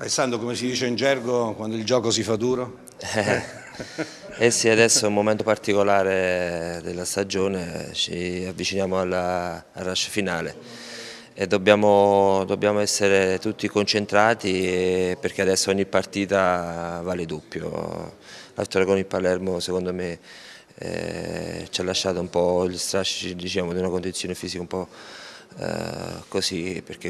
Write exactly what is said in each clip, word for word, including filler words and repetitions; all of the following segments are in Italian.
Alessandro, come si dice in gergo, quando il gioco si fa duro? Eh, eh sì, adesso è un momento particolare della stagione, ci avviciniamo alla, al rush finale e dobbiamo, dobbiamo essere tutti concentrati e, perché adesso ogni partita vale doppio. La vittoria con il Palermo secondo me eh, ci ha lasciato un po' gli strascichi, diciamo, di una condizione fisica un po' eh, così, perché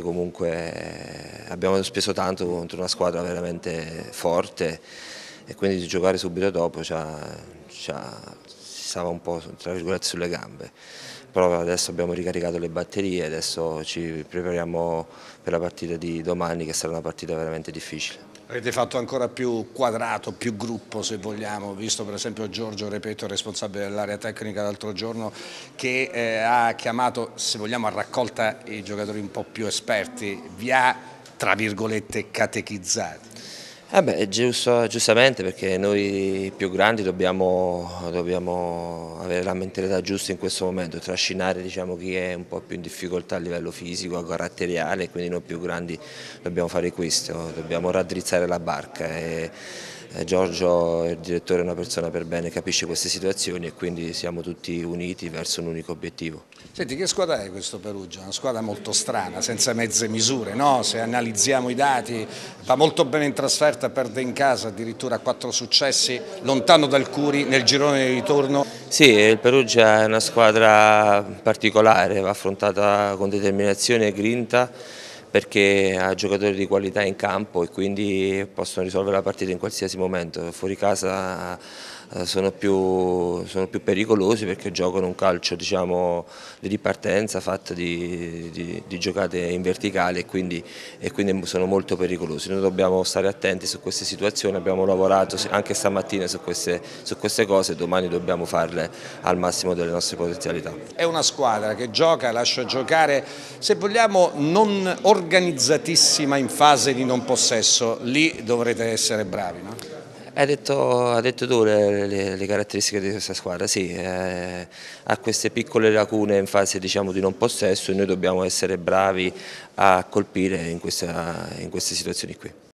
comunque abbiamo speso tanto contro una squadra veramente forte e quindi di giocare subito dopo ci ha, ci ha, si stava un po' tra virgolette sulle gambe. Però adesso abbiamo ricaricato le batterie, adesso ci prepariamo per la partita di domani, che sarà una partita veramente difficile. Avete fatto ancora più quadrato, più gruppo se vogliamo, visto per esempio Giorgio Repeto, responsabile dell'area tecnica l'altro giorno, che eh, ha chiamato, se vogliamo, a raccolta i giocatori un po' più esperti, vi ha, tra virgolette, catechizzati. Eh beh, giusto, giustamente, perché noi più grandi dobbiamo, dobbiamo avere la mentalità giusta in questo momento, trascinare, diciamo, chi è un po' più in difficoltà a livello fisico, caratteriale, quindi noi più grandi dobbiamo fare questo, dobbiamo raddrizzare la barca. E, e Giorgio, il direttore, è una persona per bene, capisce queste situazioni e quindi siamo tutti uniti verso un unico obiettivo. Senti, che squadra è questo Perugia? Una squadra molto strana, senza mezze misure, no? Se analizziamo i dati, va molto bene in trasferta, perde in casa, addirittura quattro successi, lontano dal Curi nel girone di ritorno. Sì, il Perugia è una squadra particolare, va affrontata con determinazione e grinta perché ha giocatori di qualità in campo e quindi possono risolvere la partita in qualsiasi momento. Fuori casa eh, sono più, sono più pericolosi perché giocano un calcio, diciamo, di ripartenza fatto di, di, di giocate in verticale e quindi, e quindi sono molto pericolosi. Noi dobbiamo stare attenti su queste situazioni, abbiamo lavorato anche stamattina su queste, su queste cose e domani dobbiamo farle al massimo delle nostre potenzialità. È una squadra che gioca, lascia giocare, se vogliamo, non organizzatissima in fase di non possesso, lì dovrete essere bravi, no? Hai detto, hai detto tu le, le, le caratteristiche di questa squadra, sì, eh, ha queste piccole lacune in fase, diciamo, di non possesso e noi dobbiamo essere bravi a colpire in, questa, in queste situazioni qui.